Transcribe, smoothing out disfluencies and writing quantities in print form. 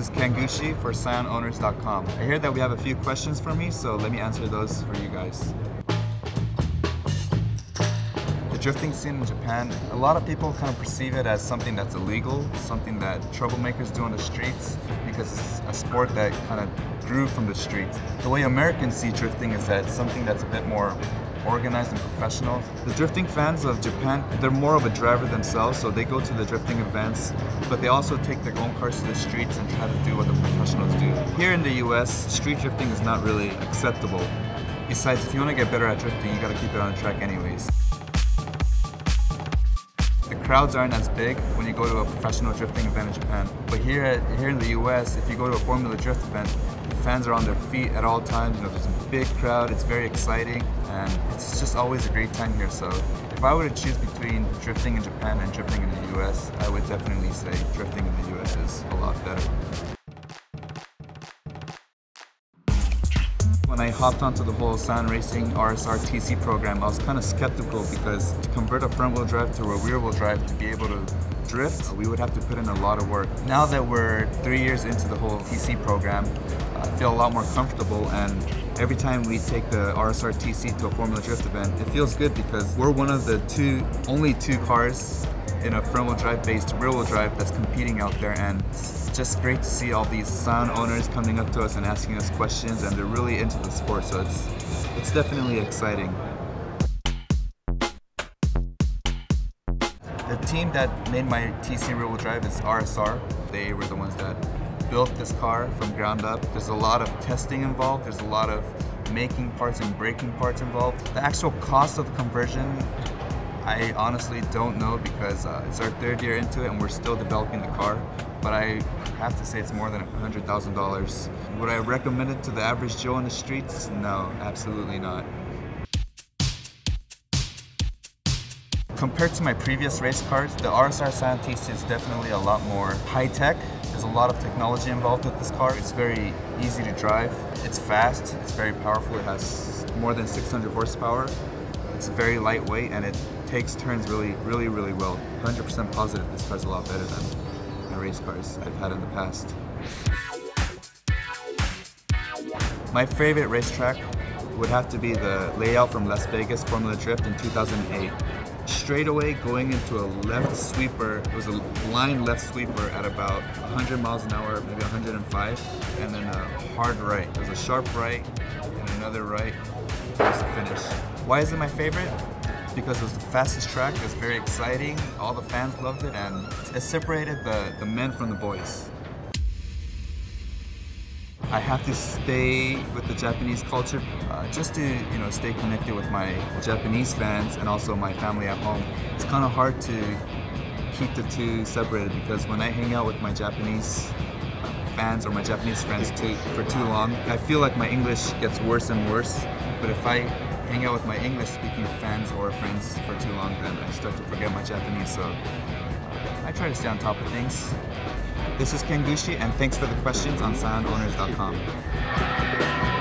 is Ken Gushi for ScionOwners.com. I hear that we have a few questions for me, so let me answer those for you guys. The drifting scene in Japan, a lot of people kind of perceive it as something that's illegal, something that troublemakers do on the streets, because it's a sport that kind of grew from the streets. The way Americans see drifting is that it's something that's a bit more organized and professional. The drifting fans of Japan, they're more of a driver themselves, so they go to the drifting events, but they also take their own cars to the streets and try to do what the professionals do. Here in the US, street drifting is not really acceptable. Besides, if you want to get better at drifting, you got to keep it on the track anyways. The crowds aren't as big when you go to a professional drifting event in Japan, but here in the US, if you go to a Formula Drift event, the fans are on their feet at all times. You know, there's a big crowd, it's very exciting, and it's just always a great time here. So if I were to choose between drifting in Japan and drifting in the US, I would definitely say drifting in the US is a lot better. When I hopped onto the whole Scion Racing RSR TC program, I was kind of skeptical because to convert a front wheel drive to a rear wheel drive to be able to drift, we would have to put in a lot of work. Now that we're 3 years into the whole TC program, I feel a lot more comfortable, and every time we take the RSR TC to a Formula Drift event, it feels good because we're one of the only two cars in a front wheel drive based rear wheel drive that's competing out there, and it's just great to see all these Scion owners coming up to us and asking us questions, and they're really into the sport, so it's definitely exciting. The team that made my TC rear wheel drive is RSR. They were the ones that built this car from ground up. There's a lot of testing involved, there's a lot of making parts and breaking parts involved. The actual cost of the conversion, I honestly don't know because it's our 3rd year into it and we're still developing the car, but I have to say it's more than $100,000. Would I recommend it to the average Joe on the streets? No, absolutely not. Compared to my previous race cars, the RSR Scion TC is definitely a lot more high-tech. There's a lot of technology involved with this car. It's very easy to drive. It's fast, it's very powerful. It has more than 600 horsepower. It's very lightweight and it takes turns really well. 100% positive this car's a lot better than the race cars I've had in the past. My favorite racetrack would have to be the layout from Las Vegas Formula Drift in 2008. Straight away going into a left sweeper, it was a blind left sweeper at about 100 miles an hour, maybe 105, and then a hard right. It was a sharp right and another right, just finish. Why is it my favorite? Because it was the fastest track, it was very exciting, all the fans loved it, and it separated the men from the boys. I have to stay with the Japanese culture just to stay connected with my Japanese fans and also my family at home. It's kind of hard to keep the two separated because when I hang out with my Japanese fans or my Japanese friends for too long, I feel like my English gets worse and worse. But if I hang out with my English-speaking fans or friends for too long, then I start to forget my Japanese. So I try to stay on top of things. This is Ken Gushi, and thanks for the questions on ScionOwners.com.